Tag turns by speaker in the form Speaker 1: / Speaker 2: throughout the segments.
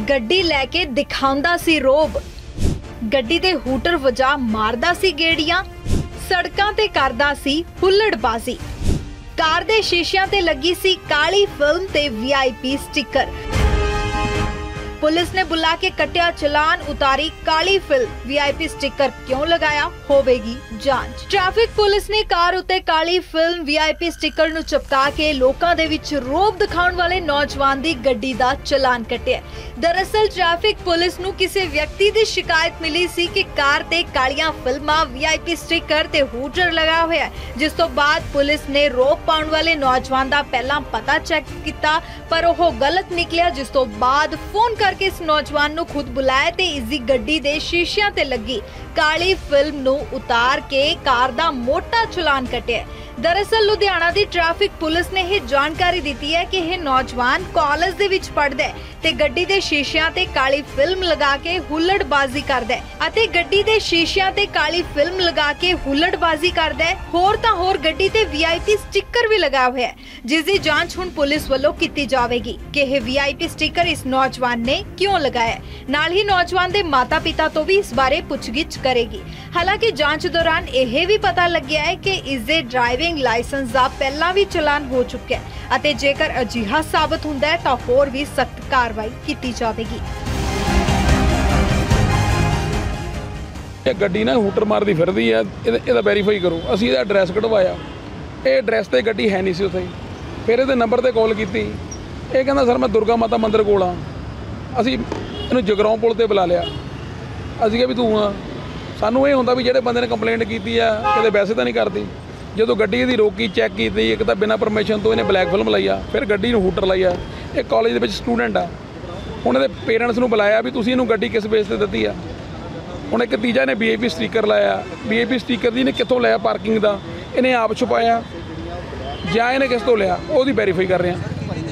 Speaker 1: ਗੱਡੀ ਲੈ ਕੇ ਦਿਖਾਉਂਦਾ ਸੀ ਰੋਬ। ਗੱਡੀ ਦੇ ਹੂਟਰ ਵਜਾ ਮਾਰਦਾ ਸੀ ਗੇੜੀਆਂ, ਸੜਕਾਂ ਤੇ ਕਰਦਾ ਸੀ ਹੁੱਲੜਬਾਜ਼ੀ। ਕਾਰ ਦੇ ਸ਼ੀਸ਼ਿਆਂ ਤੇ ਲੱਗੀ ਸੀ ਕਾਲੀ ਫਿਲਮ ਤੇ VIP ਸਟicker। पुलिस ने बुला के कटिया चलान, उतारी काली फिल्म, VIP स्टिकर क्यों लगाया, होवेगी जांच। ट्रैफिक पुलिस ने कार उत्ते काली फिल्म VIP स्टिकर नु चिपका के लोकां दे विच रोब दिखाउण वाले नौजवान दी गड्डी दा चलान कटिया। दरअसल ट्रैफिक पुलिस नु किसी व्यक्ति दी शिकायत मिली सी कि कार ते कालियां फिल्मां, VIP स्टिकर ते हूटर लगा होया, जिस तो बाद पुलिस ने रोब पाउण वाले नौजवान दा पहला पता चेक कीता पर ओह गलत निकलिया, जिस तो बाद फोन कर इस नौजवान नु खुद बुलाया ते इसदी गड्डी दे शीशियां ते लगी काली फिल्म नु उतार के कार दा मोटा चलान कटिया। दरअसल लुधियाना दी ट्रैफिक पुलिस ने यह जानकारी दी है कि यह नौजवान कॉलेज दे विच पढ़दा है ते गड्डी दे शीशियां ते काली फिल्म लगा के हुल्लड़बाजी करदा है अते गड्डी दे शीशियां ते काली फिल्म लगा के हुल्लड़बाजी करदा है। होर तां होर गड्डी ते VIP स्टिकर भी लगा हुआ है, जिसदी जांच हुण पुलिस वल्लों कीती जावेगी कि यह VIP स्टिकर इस नौजवान ने क्यों लगाया। नाल ही नौजवान दे माता पिता तो भी इस बारे पुछगिछ करेगी। हालांकि जांच दौरान यह भी पता लग्या है कि इसदे ड्राइविंग लाइसेंस दा पहला भी चलान हो चुका है अते जेकर अजिहा साबित हुंदा है तां होर भी सख्त कार्रवाई कीती जावेगी।
Speaker 2: गड्डी ना हूटर मारदी फिरदी है, ਇਹਦਾ ਵੈਰੀਫਾਈ ਕਰੋ। ਅਸੀਂ ਇਹਦਾ ਐਡਰੈਸ ਕਢਵਾਇਆ, ਇਹ ਐਡਰੈਸ ਤੇ ਗੱਡੀ ਹੈ ਨਹੀਂ ਸੀ ਉੱਥੇ। ਫਿਰ ਇਹਦੇ ਨੰਬਰ ਤੇ ਕਾਲ ਕੀਤੀ, ਇਹ ਕਹਿੰਦਾ ਸਰ ਮੈਂ ਦੁਰਗਾ ਮਾਤਾ ਮੰਦਿਰ ਕੋਲ ਆ। ਅਸੀਂ ਇਹਨੂੰ ਜਗਰਾਉਂ ਪੁਲ ਤੇ ਬੁਲਾ ਲਿਆ। ਅਸੀਂ ਕਿਹਾ ਵੀ ਤੂੰ ਆ। ਸਾਨੂੰ ਇਹ ਹੁੰਦਾ ਵੀ ਜਿਹੜੇ ਬੰਦੇ ਨੇ ਕੰਪਲੇਂਟ ਕੀਤੀ ਆ ਕਿਤੇ ਵੈਸੇ ਤਾਂ ਨਹੀਂ ਕਰਦੀ। ਜਦੋਂ ਗੱਡੀ ਇਹਦੀ ਰੋਕੀ, ਚੈੱਕ ਕੀਤੀ, ਇੱਕ ਤਾਂ ਬਿਨਾਂ ਪਰਮਿਸ਼ਨ ਤੋਂ ਇਹਨੇ ਬਲੈਕ ਫਿਲਮ ਲਾਈ ਆ, ਫਿਰ ਗੱਡੀ ਨੂੰ ਹੂਟਰ ਲਾਈ ਆ। ਇਹ ਕਾਲਜ ਦੇ ਵਿੱਚ ਸਟੂਡੈਂਟ ਆ। ਹੁਣ ਇਹਦੇ ਪੇਰੈਂਟਸ ਨੂੰ ਬੁਲਾਇਆ ਵੀ ਤੁਸੀਂ ਇਹਨੂੰ ਗੱਡੀ ਕਿਸ ਬੇਸ ਤੇ ਦਿੱਤੀ ਆ। ਹੁਣ ਇੱਕ ਤੀਜਾ ਨੇ VIP ਸਟicker ਲਾਇਆ। VIP ਸਟicker ਦੀ ਇਹਨੇ ਕਿੱਥੋਂ ਲਿਆ, ਪਾਰਕਿੰਗ ਦਾ ਇਹਨੇ ਆਪ ਛੁਪਾਇਆ ਜਾਂ ਇਹਨੇ ਕਿਸ ਤੋਂ ਲਿਆ, ਉਹਦੀ ਵੈਰੀਫਾਈ ਕਰ ਰਹੇ ਆ।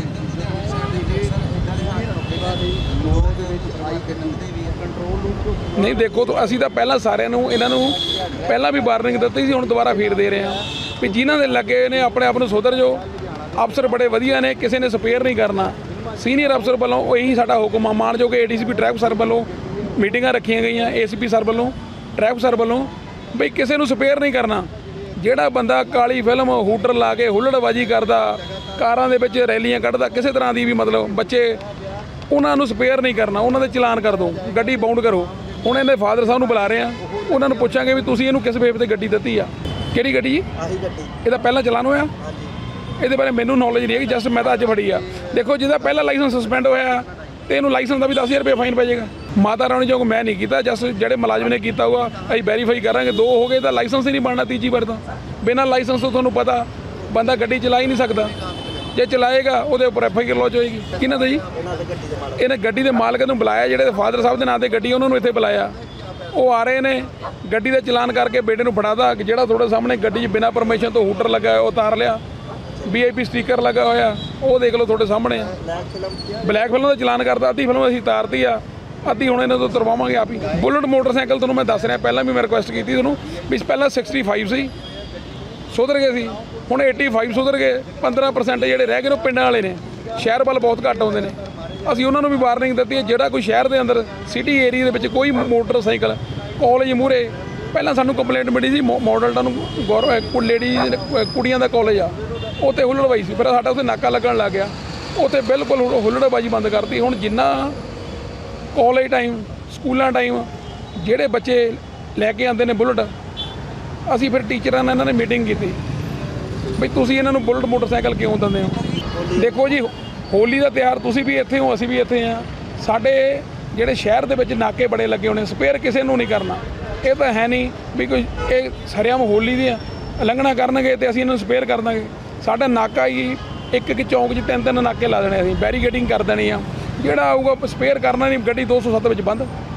Speaker 2: ਨਹੀਂ ਦੇਖੋ ਤਾਂ ਅਸੀਂ ਤਾਂ ਪਹਿਲਾਂ ਸਾਰਿਆਂ ਨੂੰ ਇਹਨਾਂ ਨੂੰ ਪਹਿਲਾਂ ਵੀ ਵਾਰਨਿੰਗ ਦਿੱਤੀ ਸੀ, ਹੁਣ ਦੁਬਾਰਾ ਫੇਰ ਦੇ ਰਹੇ ਹਾਂ ਵੀ ਜਿਨ੍ਹਾਂ ਦੇ ਲੱਗੇ ਨੇ ਆਪਣੇ ਆਪ ਨੂੰ ਸੁਧਰ ਜਾਓ। ਅਫਸਰ ਬੜੇ ਵਧੀਆ ਨੇ, ਕਿਸੇ ਨੇ ਸਪੇਅਰ ਨਹੀਂ ਕਰਨਾ। ਸੀਨੀਅਰ ਅਫਸਰ ਵੱਲੋਂ ਉਹ ਇਹੀ ਸਾਡਾ ਹੁਕਮ ਆ। ਮਾਣਯੋਗ ADCP ਟ੍ਰੈਫਿਕ ਸਰ ਵੱਲੋਂ ਮੀਟਿੰਗਾਂ ਰੱਖੀਆਂ ਗਈਆਂ, ACP ਸਰ ਵੱਲੋਂ, ਟ੍ਰੈਫਿਕ ਸਰ ਵੱਲੋਂ ਬਈ ਕਿਸੇ ਨੂੰ ਸਪੇਅਰ ਨਹੀਂ ਕਰਨਾ। ਜਿਹੜਾ ਬੰਦਾ ਕਾਲੀ ਫਿਲਮ, ਹੂਟਰ ਲਾ ਕੇ ਹੁੱਲੜਬਾਜੀ ਕਰਦਾ, ਕਾਰਾਂ ਦੇ ਵਿੱਚ ਰੈਲੀਆਂ ਕੱਢਦਾ, ਕਿਸੇ ਤਰ੍ਹਾਂ ਦੀ ਵੀ ਮਤਲਬ ਬੱਚੇ, ਉਹਨਾਂ ਨੂੰ ਸਪੇਅਰ ਨਹੀਂ ਕਰਨਾ, ਉਹਨਾਂ ਦੇ ਚਲਾਨ ਕਰ ਦਿਓ, ਗੱਡੀ ਬਾਉਂਡ ਕਰੋ। ਹੁਣ ਇਹਦੇ ਫਾਦਰ ਸਾਹਿਬ ਨੂੰ ਬੁਲਾ ਰਹੇ ਆ, ਉਹਨਾਂ ਨੂੰ ਪੁੱਛਾਂਗੇ ਵੀ ਤੁਸੀਂ ਇਹਨੂੰ ਕਿਸ ਬੇਸ ਤੇ ਗੱਡੀ ਦਿੱਤੀ ਆ। ਕਿਹੜੀ ਗੱਡੀ ਜੀ? ਆਹੀ ਗੱਡੀ। ਇਹਦਾ ਪਹਿਲਾਂ ਚਲਾਨ ਹੋਇਆ? ਇਹਦੇ ਬਾਰੇ ਮੈਨੂੰ ਨੌਲੇਜ ਨਹੀਂ ਹੈਗੀ, ਜਸਟ ਮੈਂ ਤਾਂ ਅੱਜ ਫੜੀ ਆ। ਦੇਖੋ ਜਿਹਦਾ ਪਹਿਲਾ ਲਾਇਸੈਂਸ ਸਸਪੈਂਡ ਹੋਇਆ ਤੇ ਇਹਨੂੰ ਲਾਇਸੈਂਸ ਦਾ ਵੀ 10,000 ਰੁਪਏ ਫਾਈਨ ਪੈ ਜਾਏਗਾ। ਮਾਤਾ ਰਾਣੀ ਚੌਂਕ ਮੈਂ ਨਹੀਂ ਕੀਤਾ, ਜਸਟ ਜਿਹੜੇ ਮੁਲਾਜ਼ਮ ਨੇ ਕੀਤਾ ਹੋਊਗਾ ਅਸੀਂ ਵੈਰੀਫਾਈ ਕਰਾਂਗੇ। 2 ਹੋ ਗਏ ਤਾਂ ਲਾਇਸੈਂਸ ਹੀ ਨਹੀਂ ਬਣਨਾ ਤੀਜੀ ਵਾਰ ਤਾਂ। ਬਿਨਾਂ ਲਾਇਸੈਂਸ ਤੋਂ ਤੁਹਾਨੂੰ ਪਤਾ ਬੰਦਾ ਗੱਡੀ ਚਲਾ ਹੀ ਨਹੀਂ ਸਕਦਾ। ਜੇ ਚਲਾਏਗਾ ਉਹਦੇ ਉੱਪਰ FIR ਲੌਂਚ ਹੋਏਗੀ। ਕਿਹਨਾਂ ਦਾ ਜੀ? ਇਹਨੇ ਗੱਡੀ ਦੇ ਮਾਲਕ ਨੂੰ ਬੁਲਾਇਆ, ਜਿਹੜੇ ਫਾਦਰ ਸਾਹਿਬ ਦੇ ਨਾਂ ਤੇ ਗੱਡੀ ਉਹਨਾਂ ਨੂੰ ਇੱਥੇ ਬੁਲਾਇਆ। ਉਹ ਆ ਰਹੇ ਨੇ, ਗੱਡੀ ਦਾ ਚਲਾਨ ਕਰਕੇ ਬੇਟੇ ਨੂੰ ਫੜਾਦਾ। ਜਿਹੜਾ ਤੁਹਾਡੇ ਸਾਹਮਣੇ ਗੱਡੀ 'ਚ ਬਿਨਾਂ ਪਰਮਿਸ਼ਨ ਤੋਂ ਹੂਟਰ ਲੱਗਾ ਉਹ ਉਤਾਰ ਲਿਆ, VIP ਸਟicker ਲੱਗਾ ਹੋਇਆ ਉਹ ਦੇਖ ਲਓ ਤੁਹਾਡੇ ਸਾਹਮਣੇ ਆ। ਬਲੈਕ ਫਿਲਮ ਦਾ ਚਲਾਨ ਕਰਦਾ, ਅੱਧੀ ਫਿਲਮ ਅਸੀਂ ਉਤਾਰਤੀ ਆ, ਅੱਧੀ ਹੁਣ ਇਹਨਾਂ ਤੋਂ ਉਤਰਵਾਵਾਂਗੇ ਆਪ ਹੀ। ਬੁਲਟ ਮੋਟਰਸਾਈਕਲ ਤੁਹਾਨੂੰ ਮੈਂ ਦੱਸ ਰਿਹਾ, ਪਹਿਲਾਂ ਵੀ ਮੈਂ ਰਿਕੁਐਸਟ ਕੀਤੀ ਤੁਹਾਨੂੰ ਵੀ ਪਹਿਲਾਂ 65 ਸੀ, ਸੁਧਰ ਗਏ ਸੀ, ਹੁਣ 85 ਸੁਧਰ ਗਏ। 15% ਜਿਹੜੇ ਰਹਿ ਗਏ ਨੇ ਉਹ ਪਿੰਡਾਂ ਵਾਲੇ ਨੇ, ਸ਼ਹਿਰ ਵੱਲ ਬਹੁਤ ਘੱਟ ਆਉਂਦੇ ਨੇ। ਅਸੀਂ ਉਹਨਾਂ ਨੂੰ ਵੀ ਵਾਰਨਿੰਗ ਦਿੱਤੀ ਹੈ, ਜਿਹੜਾ ਕੋਈ ਸ਼ਹਿਰ ਦੇ ਅੰਦਰ ਸਿਟੀ ਏਰੀਆ ਦੇ ਵਿੱਚ ਕੋਈ ਮੋਟਰਸਾਈਕਲ ਕਾਲਜ ਮੂਹਰੇ, ਪਹਿਲਾਂ ਸਾਨੂੰ ਕੰਪਲੇਂਟ ਮਿਲੀ ਸੀ ਮਾਡਲ ਟਾਊਨ ਲੇਡੀ ਕੁੜੀਆਂ ਦਾ ਕਾਲਜ ਆ, ਉੱਥੇ ਹੁੱਲੜਬਾਜ਼ੀ ਸੀ। ਫਿਰ ਸਾਡਾ ਉੱਥੇ ਨਾਕਾ ਲੱਗਣ ਲੱਗ ਗਿਆ, ਉੱਥੇ ਬਿਲਕੁਲ ਹੁੱਲੜਬਾਜ਼ੀ ਬੰਦ ਕਰਤੀ। ਹੁਣ ਜਿੰਨਾ ਕਾਲਜ ਟਾਈਮ, ਸਕੂਲਾਂ ਟਾਈਮ ਜਿਹੜੇ ਬੱਚੇ ਲੈ ਕੇ ਆਉਂਦੇ ਨੇ ਬੁਲਟ, ਅਸੀਂ ਫਿਰ ਟੀਚਰਾਂ ਨਾਲ ਇਹਨਾਂ ਨੇ ਮੀਟਿੰਗ ਕੀਤੀ ਬਈ ਤੁਸੀਂ ਇਹਨਾਂ ਨੂੰ ਬੁਲਟ ਮੋਟਰਸਾਈਕਲ ਕਿਉਂ ਦਿੰਦੇ ਹੋ। ਦੇਖੋ ਜੀ ਹੋਲੀ ਦਾ ਤਿਉਹਾਰ, ਤੁਸੀਂ ਵੀ ਇੱਥੇ ਹੋ, ਅਸੀਂ ਵੀ ਇੱਥੇ ਹਾਂ। ਸਾਡੇ ਜਿਹੜੇ ਸ਼ਹਿਰ ਦੇ ਵਿੱਚ ਨਾਕੇ ਬੜੇ ਲੱਗੇ ਹੋਣੇ, ਸਪੇਅਰ ਕਿਸੇ ਨੂੰ ਨਹੀਂ ਕਰਨਾ। ਇਹ ਤਾਂ ਹੈ ਨਹੀਂ ਵੀ ਕੋਈ ਇਹ ਸਰਿਆਮ ਹੋਲੀ ਦੀਆਂ ਲੰਘਣਾ ਕਰਨਗੇ ਤੇ ਅਸੀਂ ਇਹਨਾਂ ਨੂੰ ਸਪੇਅਰ ਕਰ ਦਾਂਗੇ। ਸਾਡਾ ਨਾਕਾ ਹੀ ਇੱਕ ਚੌਂਕ 'ਚ 3 ਨਾਕੇ ਲਾ ਦੇਣੇ, ਅਸੀਂ ਬੈਰੀਕੇਡਿੰਗ ਕਰ ਦੇਣੀ ਆ। ਜਿਹੜਾ ਆਊਗਾ ਸਪੇਅਰ ਕਰਨਾ ਨਹੀਂ, ਗੱਡੀ 207 ਵਿੱਚ ਬੰਦ।